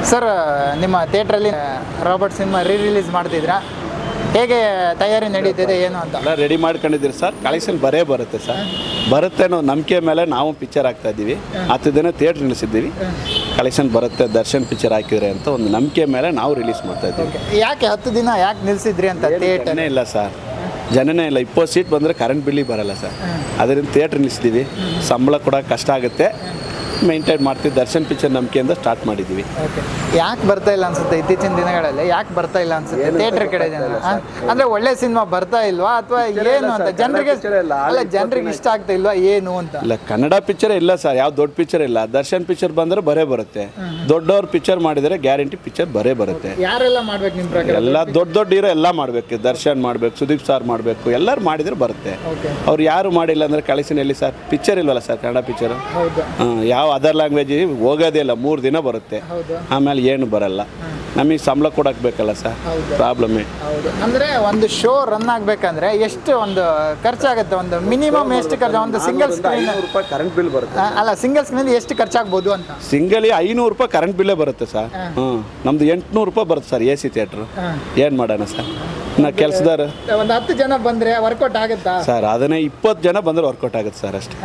Sir ನಿಮ್ಮ ಥಿಯೇಟ್ರಲ್ಲಿ Robert cinema release ಮಾಡ್ತಿದ್ರಾ? ಹೇಗೆ ತಯಾರಿ ನಡೀತಿದೆ ಏನು ಅಂತ? ಎಲ್ಲ ರೆಡಿ ಮಾಡ್ಕೊಂಡಿದ್ದೀರಿ ಸರ್. ಕಲೆಕ್ಷನ್ ಬರುತ್ತೆ ಸರ್. ಬರುತ್ತೆ ಅನ್ನೋ ನಂಬಿಕೆ ಮೇಲೆ ನಾವು ಪಿಕ್ಚರ್ ಹಾಕ್ತಾ ಇದ್ದೀವಿ. 10 ದಿನ ಥಿಯೇಟ್ರ್ ನಿಲ್ಲಿಸಿದ್ದೀವಿ. ಕಲೆಕ್ಷನ್ ಬರುತ್ತೆ, ದರ್ಶನ್ ಪಿಕ್ಚರ್ ಹಾಕಿದ್ರೆ ಅಂತ ಒಂದು ನಂಬಿಕೆ ಮೇಲೆ ನಾವು ರಿಲೀಸ್ ಮಾಡ್ತಾ ಇದ್ದೀವಿ. ಯಾಕೆ 10 ದಿನ ಯಾಕೆ ನಿಲ್ಲಿಸಿದ್ರಿ ಅಂತ? ಥಿಯೇಟರ್ನೇ ಇಲ್ಲ ಸರ್, ಜನನೇ ಇಲ್ಲ. 20 ಸೀಟ್ ಬಂದರೆ ಕರೆಂಟ್ ಬಿಲ್ಲಿಗೆ ಬರಲ್ಲ ಸರ್. ಅದರಿಂದ ಥಿಯೇಟ್ರ್ ನಿಲ್ಲಿಸಿದ್ದೀವಿ. ಸಂಬಳ ಕೂಡ ಕಷ್ಟ ಆಗುತ್ತೆ, ಮೇಂಟೈನ್ ಮಾಡ್ತೀವಿ. ದರ್ಶನ್ ಪಿಕ್ಚರ್ ನಂಬಿಕೆಯಿಂದ ಸ್ಟಾರ್ಟ್ ಮಾಡಿದ್ದೀವಿ. ಯಾಕೆ ಬರ್ತಾ ಇಲ್ಲ ಅನ್ಸುತ್ತೆ ಇತ್ತೀಚಿನ ದಿನಗಳಲ್ಲಿ? ಯಾಕೆ ಬರ್ತಾ ಇಲ್ಲ ಅನ್ಸುತ್ತೆ ಥಿಯೇಟರ್ ಕಡೆ ಜನ? ಅಂದ್ರೆ ಒಳ್ಳೆ ಸಿನಿಮಾ ಬರ್ತಾ ಇಲ್ವಾ ಅಥವಾ ಏನು ಅಂತ? ಜನರಿಗೆ ಅಲ್ಲ, ಜನರಿಗೆ ಇಷ್ಟ ಆಗ್ತಾ ಇಲ್ವಾ ಏನು ಅಂತ? ಇಲ್ಲ, ಕನ್ನಡ ಪಿಕ್ಚರ್ ಇಲ್ಲ ಸರ್, ಯಾವ ದೊಡ್ಡ ಪಿಕ್ಚರ್ ಇಲ್ಲ. ದರ್ಶನ್ ಪಿಕ್ಚರ್ ಬಂದರೆ ಬರುತ್ತೆ. ದೊಡ್ಡವ್ರ ಪಿಕ್ಚರ್ ಮಾಡಿದರೆ ಗ್ಯಾರಂಟಿ ಪಿಕ್ಚರ್ ಬರುತ್ತೆ. ಯಾರೆಲ್ಲ ಮಾಡ್ಬೇಕು ನಿಮ್ಮ ಪ್ರಕಾರ? ಎಲ್ಲ ದೊಡ್ಡ ಹೀರೋ ಎಲ್ಲ ಮಾಡಬೇಕು. ದರ್ಶನ್ ಮಾಡಬೇಕು, ಸುದೀಪ್ ಸರ್ ಮಾಡಬೇಕು, ಎಲ್ಲರೂ ಮಾಡಿದ್ರೆ ಬರುತ್ತೆ. ಅವ್ರು ಯಾರು ಮಾಡಿಲ್ಲ ಅಂದರೆ ಕಲೆಕ್ಷನ್ ಎಲ್ಲಿ ಸರ್? ಪಿಕ್ಚರ್ ಇಲ್ವಲ್ಲ ಸರ್, ಕನ್ನಡ ಪಿಕ್ಚರ್. ಯಾವ ಅದರ್ ಲ್ಯಾಂಗ್ವೇಜ್ ಹೋಗೋದೇ ಇಲ್ಲ, 3 ದಿನ ಬರುತ್ತೆ, ಆಮೇಲೆ ಏನು ಬರಲ್ಲ. ನಮಗೆ ಸಂಬಳ ಕೊಡಕ್ಕೆ ಬೇಕಲ್ಲ ಸರ್, ಪ್ರಾಬ್ಲಮ್ಮೇ. ಅಂದರೆ ಒಂದು ಶೋ ರನ್ ಆಗಬೇಕಂದ್ರೆ ಎಷ್ಟು ಒಂದು ಖರ್ಚಾಗುತ್ತೆ? ಒಂದು ಮಿನಿಮಮ್ ಎಷ್ಟು ಖರ್ಚು? ಒಂದು ಸಿಂಗಲ್ ಸ್ಕ್ರೀನ್ ₹500 ಕರೆಂಟ್ ಬಿಲ್ ಬರುತ್ತೆ. ಅಲ್ಲ, ಸಿಂಗಲ್ ಸ್ಕ್ರೀನ್ ಎಷ್ಟು ಖರ್ಚಾಗ್ಬೋದು ಅಂತ? ಸಿಂಗಲ್ ₹500 ಕರೆಂಟ್ ಬಿಲ್ಲೇ ಬರುತ್ತೆ ಸರ್. ನಮ್ದು ₹800 ಬರುತ್ತೆ ಸರ್ AC ಥಿಯೇಟ್ರ್. ಏನು ಮಾಡೋಣ ಸರ್? ನಾ ಕೆಲಸದಾರ ಒಂದು 10 ಜನ ಬಂದರೆ ವರ್ಕೌಟ್ ಆಗುತ್ತಾ ಸರ್? ಅದನ್ನೇ 20 ಜನ ಬಂದರೆ ವರ್ಕೌಟ್ ಆಗುತ್ತೆ ಸರ್ ಅಷ್ಟೇ.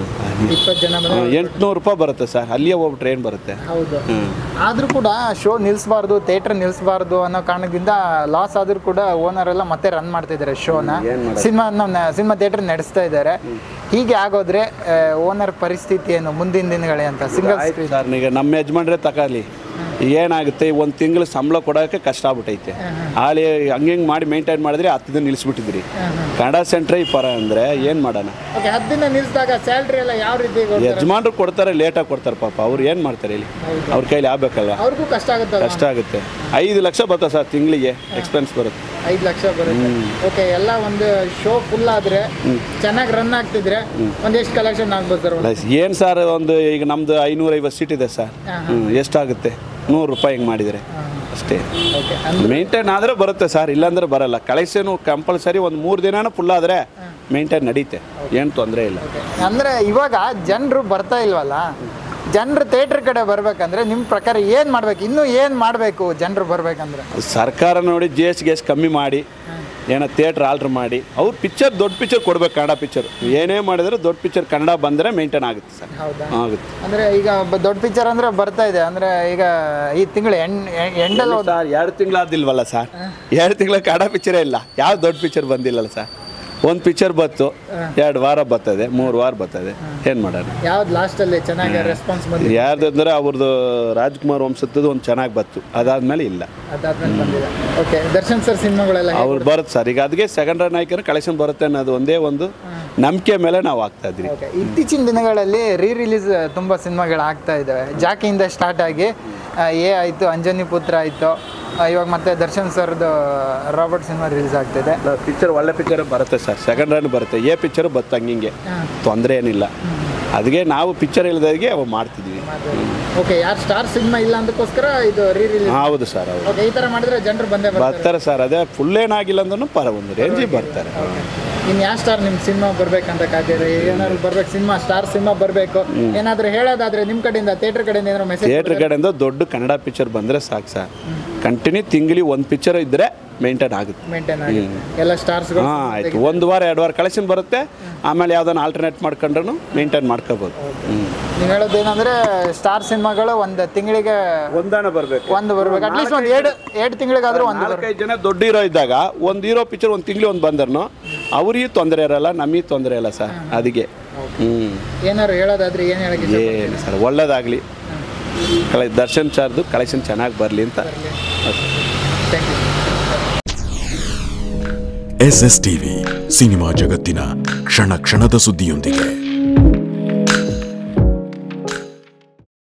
20 ಜನ ₹800 ಬರುತ್ತೆ ಸರ್. ಅಲ್ಲಿಯೇ ಹೋಗಿ ಟ್ರೈನ್ ಬರುತ್ತೆ. ಹೌದು. ಆದರೂ ಕೂಡ ಶೋ ನಿಲ್ಲಿಸಬಾರ್ದು, ಥಿಯೇಟ್ರ್ ನಿಲ್ಲಿಸಬಾರ್ದು ಅನ್ನೋ ಕಾರಣದಿಂದ ಲಾಸ್ ಆದರೂ ಕೂಡ ಓನರ್ ಎಲ್ಲ ಮತ್ತೆ ರನ್ ಮಾಡ್ತಿದ್ದಾರೆ ಶೋನ. ಸಿನಿಮಾ ಥಿಯೇಟ್ರ್ ನಡೆಸ್ತಾ ಇದ್ದಾರೆ. ಹೀಗೆ ಆಗೋದ್ರೆ ಓನರ್ ಪರಿಸ್ಥಿತಿ ಏನು ಮುಂದಿನ ದಿನಗಳೇ ಅಂತ? ಸಿಂಗಲ್ ಸ್ಕ್ರೀನ್ ಸರ್, ಈಗ ನಮ್ಮ ಯಜಮಾನ್ರೆ ತಗೊಳ್ಳಿ, ಏನಾಗುತ್ತೆ, 1 ತಿಂಗಳು ಸಂಬಳ ಕೊಡೋಕ್ಕೆ ಕಷ್ಟ ಆಗ್ಬಿಟ್ಟೈತೆ. ಹಾಲಿ ಹಂಗೆ ಮಾಡಿ ಮೇಂಟೈನ್ ಮಾಡಿದ್ರೆ 10 ದಿನ ನಿಲ್ಲಿಸ್ಬಿಟ್ಟಿದ್ರಿ. ಕನ್ನಡ ಸೆಂಟ್ರೇ ಈ ಪರ ಅಂದರೆ ಏನು ಮಾಡೋಣ? 10 ದಿನ ನಿಲ್ಲಿಸಿದಾಗ ಸ್ಯಾಲ್ರಿ ಎಲ್ಲ ಯಾವ ರೀತಿ? ಯಜಮಾನ್ರು ಕೊಡ್ತಾರೆ, ಲೇಟಾಗಿ ಕೊಡ್ತಾರೆ ಪಾಪ. ಅವ್ರು ಏನು ಮಾಡ್ತಾರೆ ಇಲ್ಲಿ? ಅವ್ರ ಕೈಲಿ ಆಗ್ಬೇಕಲ್ಲ. ಅವ್ರಿಗೂ ಕಷ್ಟ ಆಗುತ್ತೆ. ಕಷ್ಟ ಆಗುತ್ತೆ. 5 ಲಕ್ಷ ಬರುತ್ತೆ ಸರ್ ತಿಂಗಳಿಗೆ ಎಕ್ಸ್ಪೆನ್ಸ್ ಬರುತ್ತೆ. 5 ಲಕ್ಷ ಬರುತ್ತೆ. ಓಕೆ, ಎಲ್ಲ ಒಂದು ಶೋ ಫುಲ್ ಆದರೆ ಚೆನ್ನಾಗಿ ರನ್ ಆಗ್ತಿದ್ರೆ ಒಂದೆಷ್ಟು ಕಲೆಕ್ಷನ್ ಆಗ್ಬೋದು ಸರ್? ಏನು ಸರ್, ಒಂದು ಈಗ ನಮ್ಮದು 550 ಸೀಟ್ ಇದೆ ಸರ್. ಎಷ್ಟಾಗುತ್ತೆ? ₹100 ಹಿಂಗೆ ಮಾಡಿದರೆ ಅಷ್ಟೇ. ಮೇಂಟೈನ್ ಆದರೆ ಬರುತ್ತೆ ಸರ್, ಇಲ್ಲಾಂದ್ರೆ ಬರಲ್ಲ. ಕಲೆಕ್ಷನು ಕಂಪಲ್ಸರಿ ಒಂದು 3 ದಿನನೂ ಫುಲ್ ಆದರೆ ಮೇಂಟೈನ್ ನಡೀತೆ, ಏನು ತೊಂದರೆ ಇಲ್ಲ. ಅಂದರೆ ಇವಾಗ ಜನರು ಬರ್ತಾ ಇಲ್ವಲ್ಲ, ಜನರು ಥಿಯೇಟ್ರ್ ಕಡೆ ಬರ್ಬೇಕಂದ್ರೆ ನಿಮ್ಮ ಪ್ರಕಾರ ಏನು ಮಾಡಬೇಕು? ಇನ್ನೂ ಏನು ಮಾಡಬೇಕು ಜನರು ಬರಬೇಕಂದ್ರೆ? ಸರ್ಕಾರ ನೋಡಿ GST ಕಮ್ಮಿ ಮಾಡಿ, ಏನೋ ಥಿಯೇಟ್ರ್ ಆಲ್ಟ್ರ್ ಮಾಡಿ, ಅವ್ರು ಪಿಕ್ಚರ್ ದೊಡ್ಡ ಪಿಕ್ಚರ್ ಕೊಡ್ಬೇಕು. ಕನ್ನಡ ಪಿಕ್ಚರ್ ಏನೇ ಮಾಡಿದ್ರೆ ದೊಡ್ಡ ಪಿಕ್ಚರ್ ಕನ್ನಡ ಬಂದರೆ ಮೇಂಟೈನ್ ಆಗುತ್ತೆ ಸರ್. ಆಗುತ್ತೆ. ಅಂದರೆ ಈಗ ದೊಡ್ಡ ಪಿಕ್ಚರ್ ಅಂದರೆ ಬರ್ತಾ ಇದೆ. ಅಂದರೆ ಈಗ ಈ ತಿಂಗಳು ಎಂಡಲ್ಲಿ ಸರ್ 2 ತಿಂಗಳಾದಿಲ್ವಲ್ಲ ಸರ್? 2 ತಿಂಗಳ ಕನ್ನಡ ಪಿಕ್ಚರೇ ಇಲ್ಲ. ಯಾವ ದೊಡ್ಡ ಪಿಕ್ಚರ್ ಬಂದಿಲ್ಲಲ್ಲ ಸರ್. ಒಂದು ಪಿಕ್ಚರ್ ಬತ್ತು, 2 ವಾರ ಬರ್ತದೆ, 3 ವಾರ ಬರ್ತದೆ, ಏನು ಮಾಡೋಣ? ಯಾವ್ದು ಲಾಸ್ಟಲ್ಲಿ ಚೆನ್ನಾಗಿ ರೆಸ್ಪಾನ್ಸ್ ಬಂದಿದೆ? ಯಾರ್ದು ಅಂದರೆ ಅವ್ರದ್ದು ರಾಜ್ಕುಮಾರ್ ವಂಶದ್ದು ಒಂದು ಚೆನ್ನಾಗಿ ಬತ್ತು, ಅದಾದ್ಮೇಲೆ ಇಲ್ಲ. ಬಂದಿದೆ. ಓಕೆ, ದರ್ಶನ್ ಸರ್ ಸಿನಿಮಾಗಳೆಲ್ಲ ಅವ್ರು ಬರುತ್ತೆ ಸರ್. ಈಗ ಅದಕ್ಕೆ ಸೆಕೆಂಡ್ ರನ್ ಹಾಕಿದ್ರೆ ಕಲೆಕ್ಷನ್ ಬರುತ್ತೆ ಅನ್ನೋದು ಒಂದೇ ಒಂದು ನಂಬಿಕೆ ಮೇಲೆ ನಾವು ಆಗ್ತಾ ಇದ್ವಿ. ಇತ್ತೀಚಿನ ದಿನಗಳಲ್ಲಿ ರಿಲೀಸ್ ತುಂಬ ಸಿನಿಮಾಗಳು ಆಗ್ತಾ ಇದ್ದಾವೆ. ಜಾಕಿಯಿಂದ ಸ್ಟಾರ್ಟ್ ಆಗಿ ಆಯಿತು, ಅಂಜನಿ ಪುತ್ರ ಆಯಿತು, ಇವಾಗ ಮತ್ತೆ ದರ್ಶನ್ ಸರ್ದು ರಾಬರ್ಟ್ ಸಿನಿಮಾ ರಿಲೀಸ್ ಆಗ್ತಿದೆ. ಪಿಕ್ಚರ್ ಒಳ್ಳೆ ಪಿಕ್ಚರ್ ಬರುತ್ತೆ ಸರ್. ಸೆಕೆಂಡ್ ರನ್ ಬರುತ್ತೆ. ಪಿಕ್ಚರ್ ಬತ್ತು, ಹಂಗೆ ತೊಂದರೆ ಏನಿಲ್ಲ. ಅದಕ್ಕೆ ನಾವು ಪಿಕ್ಚರ್ ಇಲ್ಲದಾಗೆ ಅವು ಮಾಡ್ತಿದ್ವಿ. ಓಕೆ, ಯಾರು ಸ್ಟಾರ್ ಸಿನಿಮಾ ಇಲ್ಲ ಅದಕ್ಕೋಸ್ಕರ ಇದು ರಿಲೀಸ್? ಹೌದು ಸರ್. ಹೌದು. ಈ ಥರ ಮಾಡಿದ್ರೆ ಜನರು ಬರ್ತಾರೆ ಸರ್. ಅದೇ ಫುಲ್ ಏನಾಗಿಲ್ಲ ಅಂದ್ರೂ ಒಂದು ರೇಂಜಿಗೆ ಬರ್ತಾರೆ. ಇನ್ನು ಯಾವ ಸ್ಟಾರ್ ನಿಮ್ಮ ಸಿನಿಮಾ ಬರ್ಬೇಕಂತ ಕಾದಿರಿ? ಏನಾದ್ರು ಬರ್ಬೇಕು ಸಿನಿಮಾ, ಸ್ಟಾರ್ ಸಿನಿಮಾ ಬರಬೇಕು ಏನಾದರೂ ಹೇಳೋದಾದ್ರೆ ನಿಮ್ಮ ಕಡೆಯಿಂದ, ಥಿಯೇಟ್ರ್ ಕಡೆಯಿಂದ ಏನಾದ್ರು ಮೆಸೇಜ್? ಥಿಯೇಟ್ರ್ ಕಡೆಯಿಂದ ದೊಡ್ಡ ಕನ್ನಡ ಪಿಕ್ಚರ್ ಬಂದರೆ ಸಾಕು ಸರ್. ಕಂಟಿನ್ಯೂ ತಿಂಗಳಿಗೆ 1 ಪಿಕ್ಚರ್ ಇದ್ದರೆ ಮೇಂಟೈನ್ ಆಗುತ್ತೆ. ಎಲ್ಲ ಸ್ಟಾರ್ಸ್ಗಳು ಆಯಿತು. 1 ವಾರ 2 ವಾರ ಕಲೆಕ್ಷನ್ ಬರುತ್ತೆ, ಆಮೇಲೆ ಯಾವುದನ್ನು ಆಲ್ಟರ್ನೇಟ್ ಮಾಡ್ಕೊಂಡ್ರೂ ಮೇಂಟೈನ್ ಮಾಡ್ಕೋಬೋದು. ನೀವು ಹೇಳೋದೇನಂದರೆ ಸ್ಟಾರ್ ಸಿನಿಮಾಗಳು ಒಂದು ತಿಂಗಳಿಗೆ ಒಂದಾನ ಬರಬೇಕು, ಅಟ್ಲೀಸ್ಟ್ ಒಂದು 2 ತಿಂಗಳಿಗಾದರೂ ಒಂದು 4-5 ಜನ ದೊಡ್ಡ ಹೀರೋ ಇದ್ದಾಗ ಒಂದು ಹೀರೋ ಪಿಕ್ಚರ್ 1 ತಿಂಗಳಿಗೆ 1 ಬಂದ್ರೂ ಅವ್ರಿಗೆ ತೊಂದರೆ ಇರಲ್ಲ, ನಮಗೆ ತೊಂದರೆ ಇಲ್ಲ ಸರ್. ಅದಕ್ಕೆ ಏನಾದ್ರು ಹೇಳೋದಾದ್ರೆ ಏನು ಹೇಳಕ್ಕೆ? ಏನು ಸರ್, ಒಳ್ಳೇದಾಗಲಿ. ದರ್ಶನ್ ಸರ್ದು ಕಲೆಕ್ಷನ್ ಚೆನ್ನಾಗಿ ಬರಲಿ ಅಂತ. SS TV ಸಿನಿಮಾ ಜಗತ್ತಿನ ಕ್ಷಣ ಕ್ಷಣದ ಸುದ್ದಿಯೊಂದಿಗೆ.